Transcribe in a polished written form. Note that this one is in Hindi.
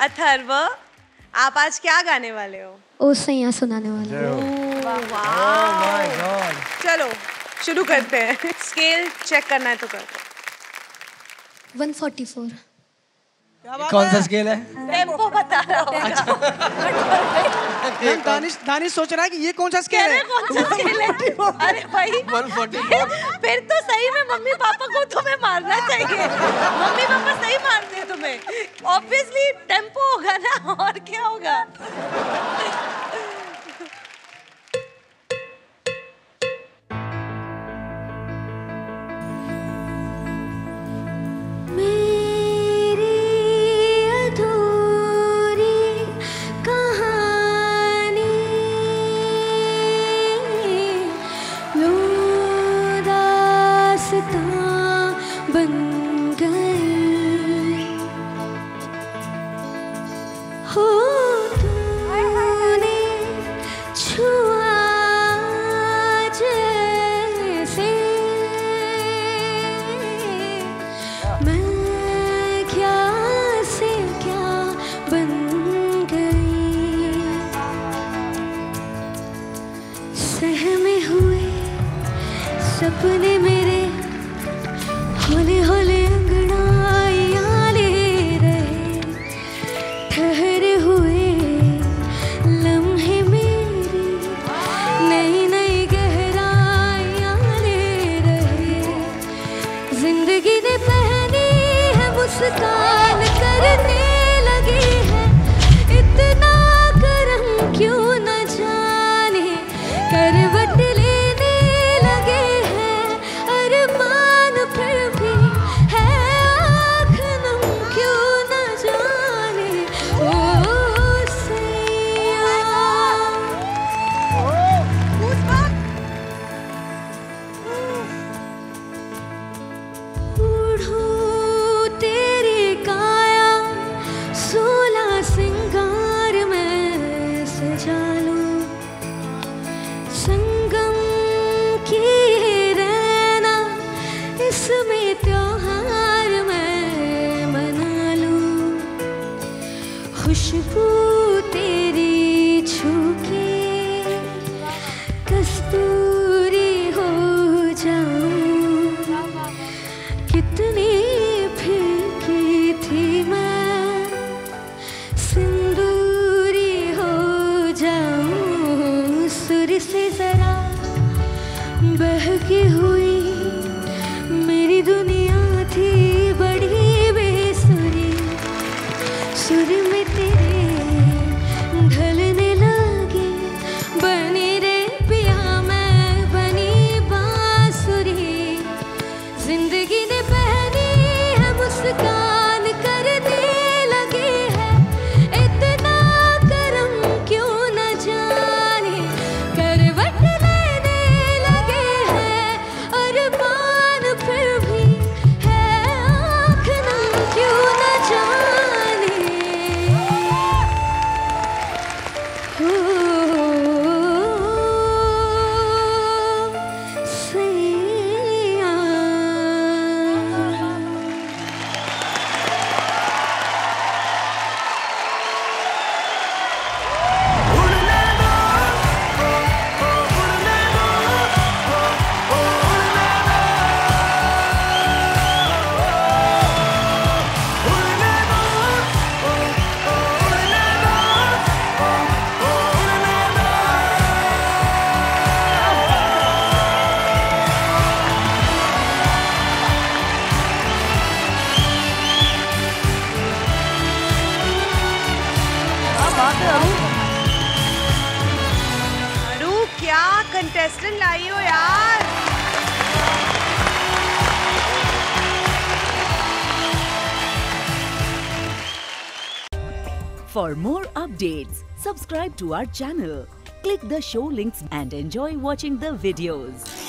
अथर्व, आप आज क्या गाने वाले हो? ओ सैया सुनाने वाले हो। चलो शुरू करते हैं। स्केल चेक करना है तो कर दो। 144। कौन सा स्केल है? टेम्पो बता रहा हूँ। दानिश सोच रहा है कि ये कौन सा स्केल है? कौन सा स्केल है? अरे भाई 144। फिर तो सही में मम्मी पापा को तुम्हें मारना चाहिए। मम्मी पापा सही मारते हैं तुम्हें। ऑब्वियसली टेम्पो होगा ना, और क्या होगा? सपने मेरे होले होले अंगड़ाइयाँ ले रहे, ठहरे हुए लम्हे मेरी नई नई गहराइयाँ ले रहे। जिंदगी ने पहनी है मुस्कान, करने लगी है इतना करम क्यों न जाने, करवट खुशबू तेरी छूके कस्तूरी हो जाऊं, कितनी फीकी थी मैं सिंदूरी हो जाऊं। सुर से जरा बहकी हुई मेरी दुनिया थी बड़ी बेसुरी, सुर में ढलने लगी बनी रे पिया मैं बनी बांसुरी। जिंदगी ने पहनी है मुस्कान, करने लगी है इतना करम क्यों न जाने, करवट लेने लगे हैं अरमान फिर भी है आँख नम क्यों न जाने। कंटेस्टेंट लाई हो यार। For more updates, subscribe to our channel, click the show links and enjoy watching the videos.